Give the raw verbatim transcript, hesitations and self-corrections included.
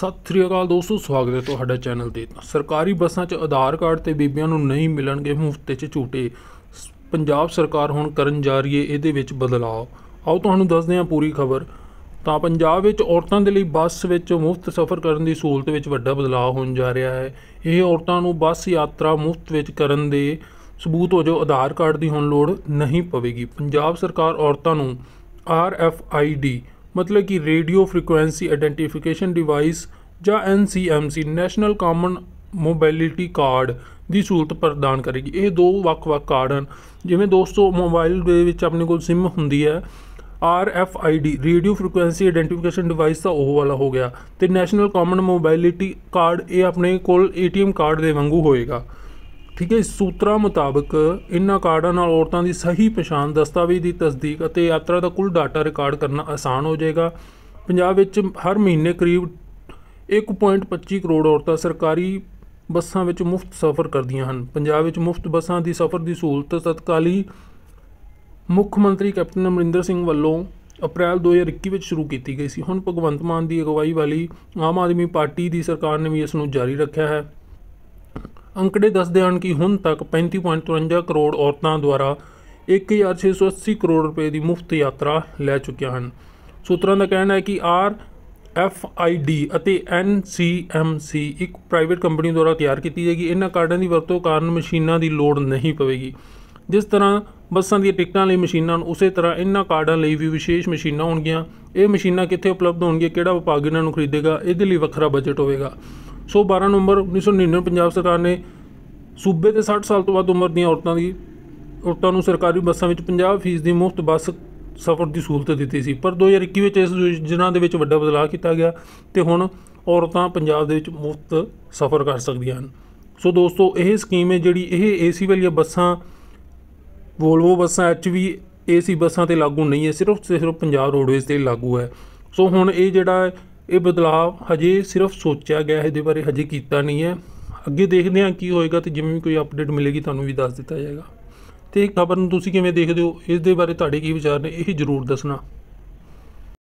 सत श्री अकाल दोस्तों, स्वागत है तुहाडा चैनल ते। सरकारी बसां 'ਚ आधार कार्ड ते बीबियां नूं नहीं मिलणगे मुफ्त 'ਚ झूटे। पंजाब सरकार हुण करन जा रही है इहदे विच बदलाव। आओ तुहानूं दसदे हां पूरी खबर। ਤਾਂ ਪੰਜਾਬ ਵਿੱਚ ਔਰਤਾਂ ਦੇ ਲਈ ਬੱਸ ਵਿੱਚ ਮੁਫਤ ਸਫ਼ਰ ਕਰਨ ਦੀ ਸਹੂਲਤ ਵਿੱਚ ਵੱਡਾ ਬਦਲਾਅ ਹੋਣ ਜਾ ਰਿਹਾ ਹੈ। ਇਹ ਔਰਤਾਂ ਨੂੰ ਬੱਸ ਯਾਤਰਾ ਮੁਫਤ ਵਿੱਚ ਕਰਨ ਦੇ ਸਬੂਤ ਵਜੋਂ ਆਧਾਰ ਕਾਰਡ ਦੀ ਹੁਣ ਲੋੜ ਨਹੀਂ ਪਵੇਗੀ। ਪੰਜਾਬ ਸਰਕਾਰ ਔਰਤਾਂ ਨੂੰ ਆਰ ਐਫ ਆਈ ਡੀ मतलब कि रेडियो फ्रीकुएंसी आइडेंटिफिकेशन डिवाइस ਜਾਂ N C M C national common mobility card ਦੀ ਸਹੂਲਤ ਪ੍ਰਦਾਨ ਕਰੇਗੀ। ਇਹ ਦੋ ਵੱਖ-ਵੱਖ ਕਾਰਡ ਹਨ। ਜਿਵੇਂ ਦੋਸਤੋ ਮੋਬਾਈਲ ਦੇ ਵਿੱਚ ਆਪਣੇ ਕੋਲ ਸਿਮ ਹੁੰਦੀ ਹੈ, R F I D radio frequency identification device ਤਾਂ ਉਹ ਵਾਲਾ ਹੋ ਗਿਆ, ਤੇ ਨੈਸ਼ਨਲ ਕਾਮਨ ਮੋਬਿਲਿਟੀ ਕਾਰਡ ਇਹ ਆਪਣੇ ਕੋਲ ਏ ਟੀ ਐਮ ਕਾਰਡ ਦੇ ਵਾਂਗੂ ਹੋਏਗਾ। ठीक है। सूत्रों मुताबिक इन्होंने कार्डों नाल औरतों की सही पछाण, दस्तावेज की तस्दीक और यात्रा का कुल डाटा रिकॉर्ड करना आसान हो जाएगा। पंजाब विच हर महीने करीब एक पॉइंट पच्ची करोड़ औरतां सरकारी बसां विच मुफ्त सफ़र करदियां हन। पंजाब विच मुफ्त बसां की सफ़र की सहूलत तत्काली मुख मंत्री कैप्टन अमरिंदर सिंह वल्लों अप्रैल दो हज़ार इक्की में शुरू की गई सी। हुण भगवंत मान की अगवाई वाली आम आदमी पार्टी की सरकार ने भी इसनूं जारी रखा है। अंकड़े दसदे हैं कि हुण तक पैंती पॉइंट तिरवंजा करोड़ औरतों द्वारा एक हज़ार छे सौ अस्सी करोड़ रुपए की मुफ्त यात्रा लै चुकिया हैं। सूत्रों का कहना है कि आर एफ आई डी और एन सी एम सी एक प्राइवेट कंपनी द्वारा तैयार की जाएगी। इन्होंने कार्डों की वरतों कारण मशीनों की लोड़ नहीं पवेगी। जिस तरह बसां दी टिकटां लई मशीनां उस तरह इन्होंने कार्डों लई भी विशेष मशीनां होणगीਆਂ। ये मशीनां कित्थे उपलब्ध होणगीਆਂ, किहड़ा विभाग इन्हां नूं खरीदेगा, इहदे लई वखरा बजट होवेगा। सो बारह नवंबर उन्नीस सौ नड़िनवे पंजाब सरकार ने सूबे के साठ साल तो बाद उम्र दी औरतों की औरतों नूं सरकारी बसां विच पचास फीसदी मुफ्त बस सफ़र की सहूलत दी सी। पर दो हज़ार इक्की में इस योजना दे विच वड्डा बदलाव किया गया तो हुण औरतां पंजाब दे विच मुफ्त सफ़र कर सकदियां हन। सो दोस्तों यह स्कीम है जिहड़ी यह ए सी वाली बसां वोल्वो बसां एच वी ए सी बसां ते लागू नहीं है, सिर्फ सिर्फ पंजाब रोडवेज़ ते लागू है। सो हुण ये जिहड़ा ये बदलाव हजे सिर्फ सोचा गया है, ये बारे हजे किया नहीं है। अगे देखते हैं की होएगा, तो जिवें भी कोई अपडेट मिलेगी तुहानूं भी दस दिता जाएगा। तो खबर नूं तुसीं किवें देखदे हो, इस दे बारे तुहाडे की विचार ने, यह जरूर दसना।